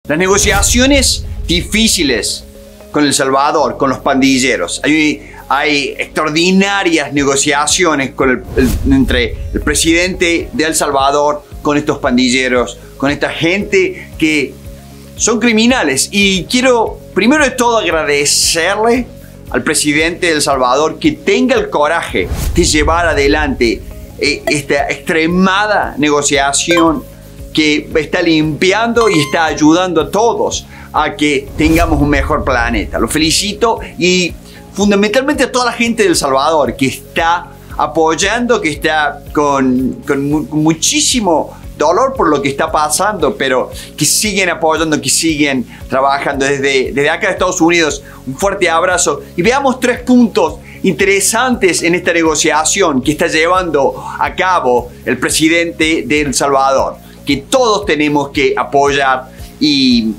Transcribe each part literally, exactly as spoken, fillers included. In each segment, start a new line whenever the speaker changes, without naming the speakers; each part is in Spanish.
las negociaciones difíciles con El Salvador, con los pandilleros. Hay, hay extraordinarias negociaciones con el, el, entre el presidente de El Salvador, con estos pandilleros, con esta gente que son criminales. Y quiero, primero de todo, agradecerle al presidente de El Salvador que tenga el coraje de llevar adelante eh, esta extremada negociación que está limpiando y está ayudando a todos a que tengamos un mejor planeta. Lo felicito, y fundamentalmente a toda la gente de El Salvador que está apoyando, que está con, con mu muchísimo dolor por lo que está pasando, pero que siguen apoyando, que siguen trabajando desde, desde acá de Estados Unidos. Un fuerte abrazo, y veamos tres puntos interesantes en esta negociación que está llevando a cabo el presidente de El Salvador, que todos tenemos que apoyar y,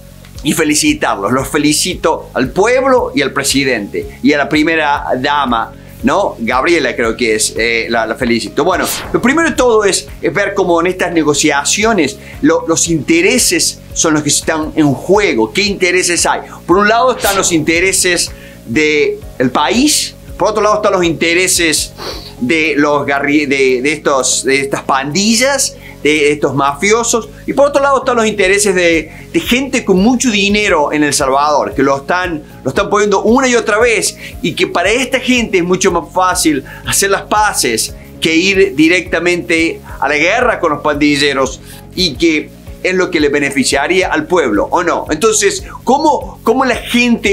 y felicitarlos. Los felicito al pueblo y al presidente y a la primera dama, ¿no? Gabriela creo que es, eh, la, la felicito. Bueno, lo primero de todo es, es ver cómo en estas negociaciones lo, los intereses son los que están en juego. ¿Qué intereses hay? Por un lado están los intereses del país, por otro lado están los intereses de, los de, de, estos, de estas pandillas, de estos mafiosos, y por otro lado están los intereses de, de gente con mucho dinero en El Salvador, que lo están, lo están poniendo una y otra vez, y que para esta gente es mucho más fácil hacer las paces que ir directamente a la guerra con los pandilleros, y que es lo que le beneficiaría al pueblo, ¿o no? Entonces, ¿cómo, cómo la gente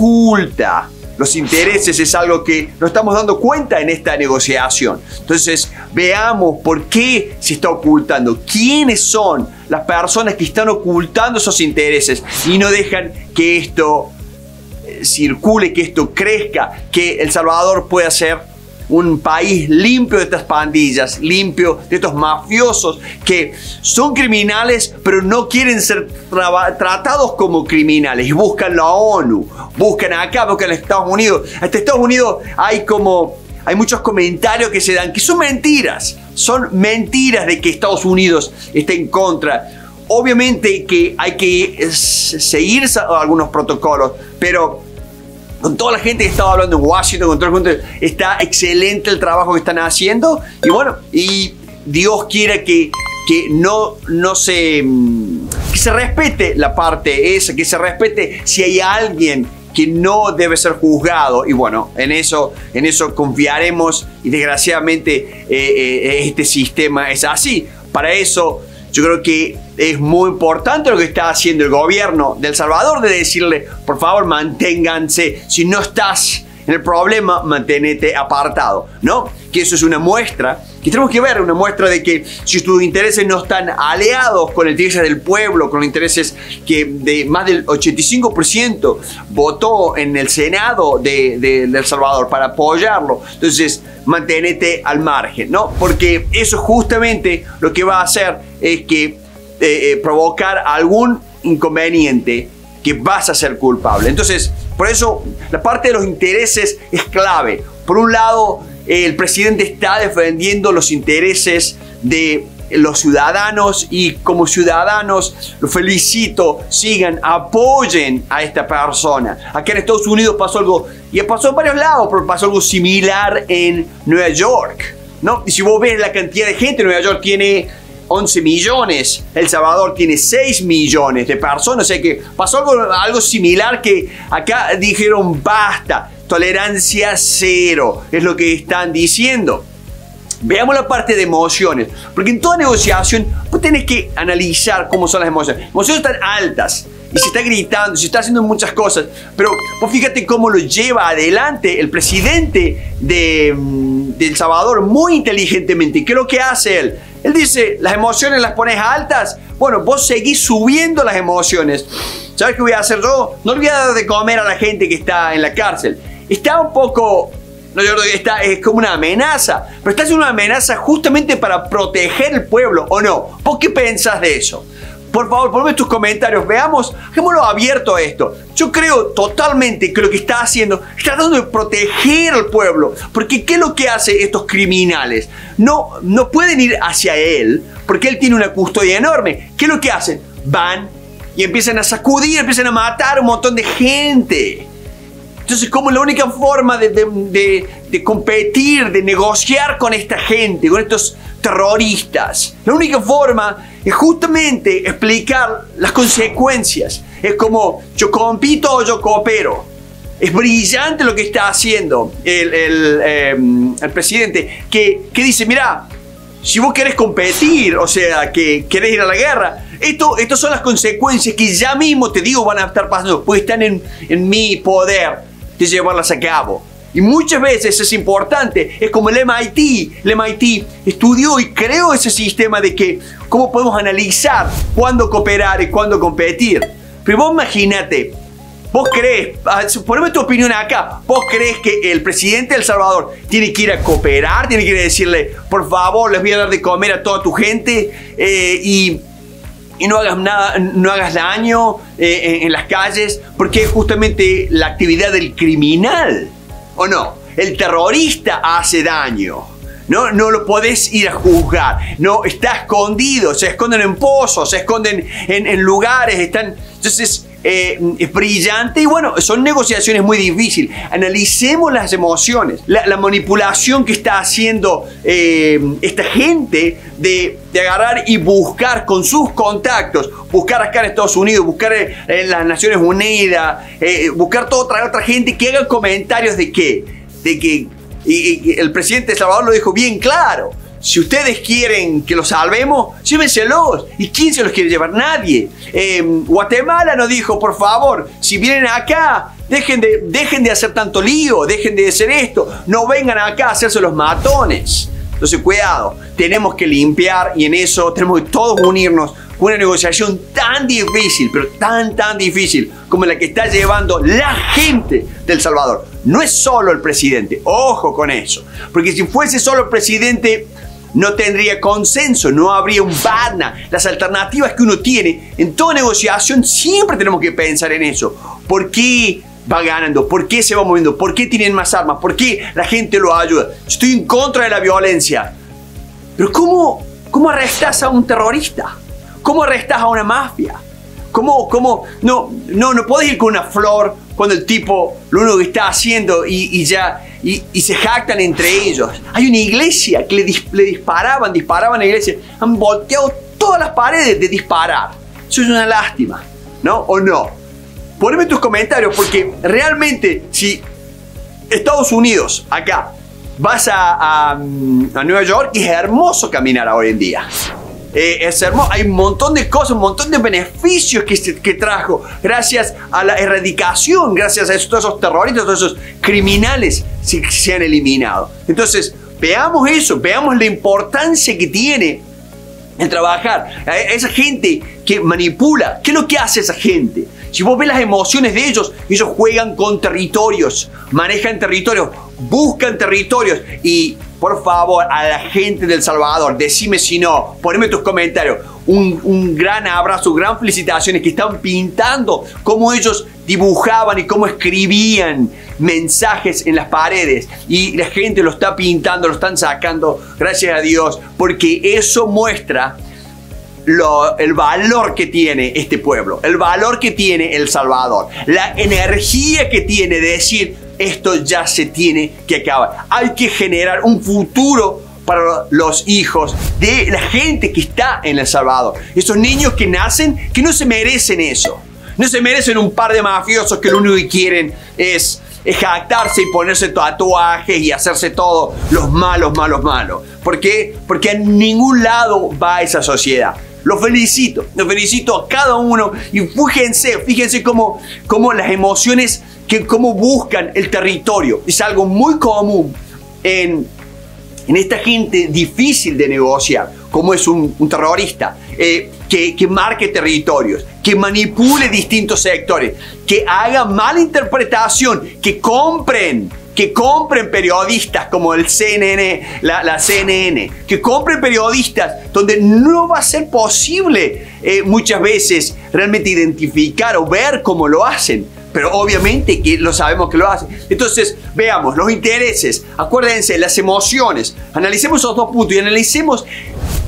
oculta los intereses? Es algo que nos estamos dando cuenta en esta negociación. Entonces, veamos por qué se está ocultando. ¿Quiénes son las personas que están ocultando esos intereses y no dejan que esto eh, circule, que esto crezca, que El Salvador pueda ser un país limpio de estas pandillas, limpio de estos mafiosos que son criminales, pero no quieren ser tra tratados como criminales, y buscan la ONU, buscan acá, buscan en Estados Unidos? Hasta Estados Unidos hay como, hay muchos comentarios que se dan que son mentiras, son mentiras de que Estados Unidos está en contra. Obviamente que hay que seguir algunos protocolos, pero con toda la gente que estaba hablando en Washington, con toda la gente, está excelente el trabajo que están haciendo. Y bueno, y Dios quiera que, que no, no se, que se respete la parte esa, que se respete si hay alguien que no debe ser juzgado. Y bueno, en eso, en eso confiaremos, y desgraciadamente eh, eh, este sistema es así. Para eso yo creo que es muy importante lo que está haciendo el gobierno de El Salvador, de decirle, por favor, manténganse. Si no estás en el problema, manténete apartado, ¿no? Que eso es una muestra que tenemos que ver, una muestra de que si tus intereses no están aliados con los intereses del pueblo, con los intereses que de más del ochenta y cinco por ciento votó en el Senado de, de, de El Salvador para apoyarlo, entonces manténete al margen, ¿no? Porque eso justamente lo que va a hacer es que eh, eh, provocar algún inconveniente que vas a ser culpable. Entonces, por eso la parte de los intereses es clave. Por un lado, eh, el presidente está defendiendo los intereses de los ciudadanos, y como ciudadanos los felicito, sigan, apoyen a esta persona. Acá en Estados Unidos pasó algo, y pasó en varios lados, pero pasó algo similar en Nueva York, ¿no? Y si vos ves la cantidad de gente, Nueva York tiene once millones, El Salvador tiene seis millones de personas, o sea que pasó algo, algo similar, que acá dijeron basta, tolerancia cero, es lo que están diciendo. Veamos la parte de emociones, porque en toda negociación vos tenés que analizar cómo son las emociones. Las emociones están altas y se está gritando, se está haciendo muchas cosas, pero vos fíjate cómo lo lleva adelante el presidente de, de El Salvador muy inteligentemente. ¿Qué es lo que hace él? Él dice, las emociones las pones altas, bueno, vos seguís subiendo las emociones. ¿Sabes qué voy a hacer yo? No le voy a dar de comer a la gente que está en la cárcel. Está un poco... No, yo creo que está, es como una amenaza, pero está haciendo una amenaza justamente para proteger el pueblo, ¿o no? ¿Vos qué pensás de eso? Por favor, ponme tus comentarios, veamos, dejémoslo abierto a esto. Yo creo totalmente que lo que está haciendo es tratando de proteger al pueblo, porque ¿qué es lo que hacen estos criminales? No, no pueden ir hacia él, porque él tiene una custodia enorme. ¿Qué es lo que hacen? Van y empiezan a sacudir, empiezan a matar a un montón de gente. Entonces, como la única forma de, de, de, de competir, de negociar con esta gente, con estos terroristas, la única forma es justamente explicar las consecuencias. Es como, yo compito o yo coopero. Es brillante lo que está haciendo el, el, eh, el presidente, que, que dice, mira, si vos querés competir, o sea, que querés ir a la guerra, esto, estas son las consecuencias que ya mismo te digo van a estar pasando, porque están en, en mi poder de llevarlas a cabo. Y muchas veces es importante, es como el M I T. El M I T estudió y creó ese sistema de que cómo podemos analizar cuándo cooperar y cuándo competir. Pero vos imagínate, vos crees, poneme tu opinión acá, vos crees que el presidente de El Salvador tiene que ir a cooperar, tiene que ir a decirle, por favor, les voy a dar de comer a toda tu gente eh, y... y no hagas nada, no hagas daño eh, en, en las calles, porque es justamente la actividad del criminal, ¿o no? El terrorista hace daño, ¿no? No lo podés ir a juzgar, no, está escondido, se esconden en pozos, se esconden en, en lugares, están... Entonces, eh, es brillante y bueno, son negociaciones muy difíciles. Analicemos las emociones, la, la manipulación que está haciendo eh, esta gente de, de agarrar y buscar con sus contactos, buscar acá en Estados Unidos, buscar en, en las Naciones Unidas, eh, buscar toda otra, otra gente que haga comentarios de que, de que y, y el presidente de Salvador lo dijo bien claro. Si ustedes quieren que los salvemos, llévenselos. ¿Y quién se los quiere llevar? Nadie. Eh, Guatemala nos dijo, por favor, si vienen acá, dejen de, dejen de hacer tanto lío, dejen de hacer esto. No vengan acá a hacerse los matones. Entonces, cuidado, tenemos que limpiar y en eso tenemos que todos unirnos con una negociación tan difícil, pero tan, tan difícil como la que está llevando la gente de El Salvador. No es solo el presidente, ojo con eso. Porque si fuese solo el presidente, no tendría consenso, no habría un Badna. Las alternativas que uno tiene en toda negociación, siempre tenemos que pensar en eso. ¿Por qué va ganando? ¿Por qué se va moviendo? ¿Por qué tienen más armas? ¿Por qué la gente lo ayuda? Estoy en contra de la violencia. Pero ¿cómo, cómo arrestas a un terrorista? ¿Cómo arrestas a una mafia? ¿Cómo, cómo? No, no, no podés ir con una flor cuando el tipo lo único que está haciendo y, y ya y, y se jactan entre ellos. Hay una iglesia que le, dis, le disparaban, disparaban a la iglesia. Han volteado todas las paredes de disparar. Eso es una lástima, ¿no? ¿O no? Poneme tus comentarios porque realmente si Estados Unidos, acá, vas a, a, a Nueva York y es hermoso caminar hoy en día. Eh, es hermoso, hay un montón de cosas, un montón de beneficios que, se, que trajo gracias a la erradicación, gracias a esos, todos esos terroristas, todos esos criminales se, se han eliminado. Entonces, veamos eso, veamos la importancia que tiene el trabajar. A esa gente que manipula, ¿qué es lo que hace esa gente? Si vos ves las emociones de ellos, ellos juegan con territorios, manejan territorios, buscan territorios y... Por favor, a la gente de El Salvador, decime si no, poneme tus comentarios. Un, un gran abrazo, gran felicitaciones que están pintando cómo ellos dibujaban y cómo escribían mensajes en las paredes. Y la gente lo está pintando, lo están sacando, gracias a Dios, porque eso muestra lo, el valor que tiene este pueblo, el valor que tiene El Salvador, la energía que tiene de decir... Esto ya se tiene que acabar. Hay que generar un futuro para los hijos de la gente que está en El Salvador. Esos niños que nacen, que no se merecen eso. No se merecen un par de mafiosos que lo único que quieren es, es jactarse y ponerse tatuajes y hacerse todos los malos, malos, malos. ¿Por qué? Porque a ningún lado va esa sociedad. Los felicito, los felicito a cada uno y fíjense, fíjense cómo, cómo las emociones, que cómo buscan el territorio. Es algo muy común en, en esta gente difícil de negociar, como es un, un terrorista, eh, que, que marque territorios, que manipule distintos sectores, que haga mala interpretación, que compren. Que compren periodistas como el C N N, la, la C N N, que compren periodistas donde no va a ser posible eh, muchas veces realmente identificar o ver cómo lo hacen. Pero obviamente que lo sabemos que lo hacen. Entonces, veamos los intereses, acuérdense, las emociones. Analicemos esos dos puntos y analicemos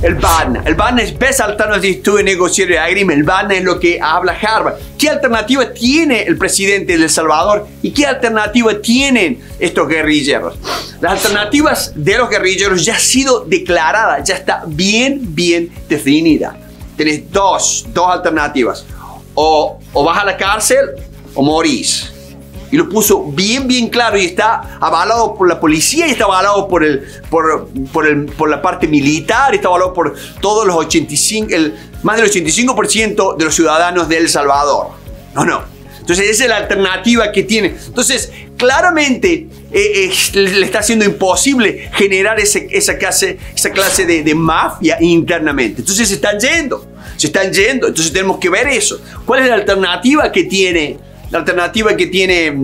el B A N A. El B A N A es Best Alternative to a Negotiated Agreement. El B A N A es lo que habla Harvard. ¿Qué alternativa tiene el presidente de El Salvador y qué alternativa tienen estos guerrilleros? Las alternativas de los guerrilleros ya ha sido declarada, ya está bien, bien definida. Tenés dos, dos alternativas. O, o vas a la cárcel o morís. Y lo puso bien, bien claro y está avalado por la policía y está avalado por, el, por, por, el, por la parte militar, está avalado por todos los ochenta y cinco, el, más del ochenta y cinco por ciento de los ciudadanos de El Salvador. No, no. Entonces esa es la alternativa que tiene. Entonces claramente eh, eh, le está siendo imposible generar ese, esa clase, esa clase de, de mafia internamente. Entonces se están yendo, se están yendo. Entonces tenemos que ver eso. ¿Cuál es la alternativa que tiene? La alternativa que tiene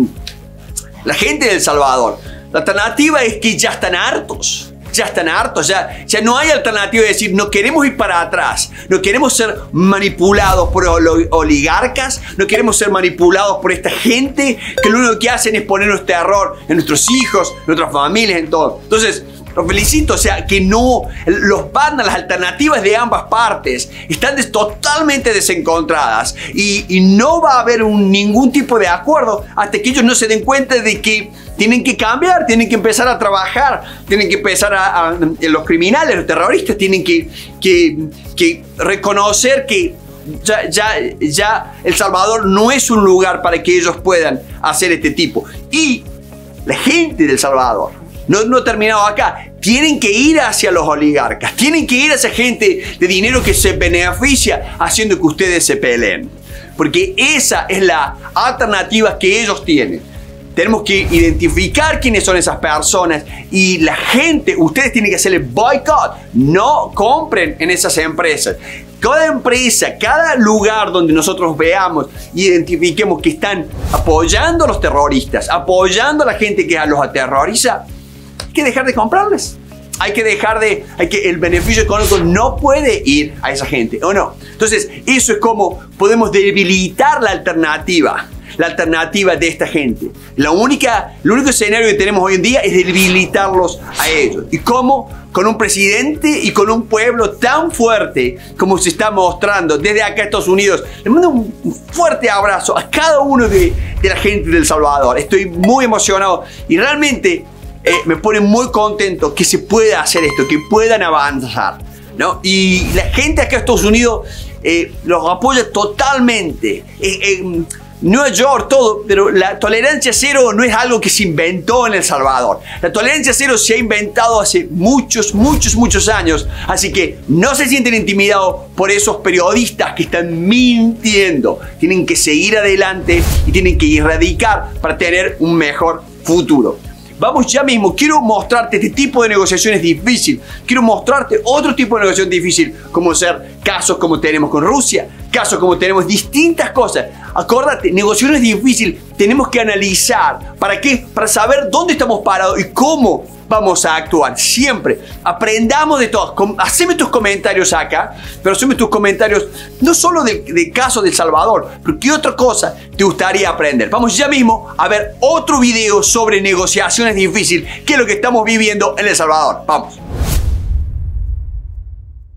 la gente de El Salvador. La alternativa es que ya están hartos. Ya están hartos. Ya, ya no hay alternativa de decir, no queremos ir para atrás. No queremos ser manipulados por oligarcas. No queremos ser manipulados por esta gente que lo único que hacen es ponernos terror en nuestros hijos, en nuestras familias, en todo. Entonces, los felicito, o sea, que no, los bandas, las alternativas de ambas partes están des, totalmente desencontradas y, y no va a haber un, ningún tipo de acuerdo hasta que ellos no se den cuenta de que tienen que cambiar, tienen que empezar a trabajar, tienen que empezar a, a, a los criminales, los terroristas tienen que, que, que reconocer que ya, ya, ya El Salvador no es un lugar para que ellos puedan hacer este tipo. Y la gente de El Salvador, No, no he terminado acá. Tienen que ir hacia los oligarcas. Tienen que ir hacia gente de dinero que se beneficia haciendo que ustedes se peleen. Porque esa es la alternativa que ellos tienen. Tenemos que identificar quiénes son esas personas y la gente, ustedes tienen que hacerle boicot. No compren en esas empresas. Cada empresa, cada lugar donde nosotros veamos, identifiquemos que están apoyando a los terroristas, apoyando a la gente que los aterroriza, hay que dejar de comprarles. Hay que dejar de... Hay que, el beneficio económico no puede ir a esa gente, ¿o no? Entonces, eso es como podemos debilitar la alternativa. La alternativa de esta gente. La única, el único escenario que tenemos hoy en día es debilitarlos a ellos. ¿Y cómo? Con un presidente y con un pueblo tan fuerte como se está mostrando desde acá a Estados Unidos. Le mando un fuerte abrazo a cada uno de, de la gente de El Salvador. Estoy muy emocionado y realmente... Eh, me pone muy contento que se pueda hacer esto, que puedan avanzar, ¿no? Y la gente acá en Estados Unidos eh, los apoya totalmente. Eh, eh, Nueva York, todo, pero la tolerancia cero no es algo que se inventó en El Salvador. La tolerancia cero se ha inventado hace muchos, muchos, muchos años. Así que no se sienten intimidados por esos periodistas que están mintiendo. Tienen que seguir adelante y tienen que erradicar para tener un mejor futuro. Vamos ya mismo, quiero mostrarte este tipo de negociaciones difícil. Quiero mostrarte otro tipo de negociación difícil, como ser casos como tenemos con Rusia, casos como tenemos distintas cosas. Acordate, negociaciones difíciles tenemos que analizar. ¿Para qué? Para saber dónde estamos parados y cómo vamos a actuar. Siempre aprendamos de todo. Haceme tus comentarios acá, pero haceme tus comentarios no solo del de caso de El Salvador, pero qué otra cosa te gustaría aprender. Vamos ya mismo a ver otro video sobre negociaciones difíciles, que es lo que estamos viviendo en El Salvador. Vamos.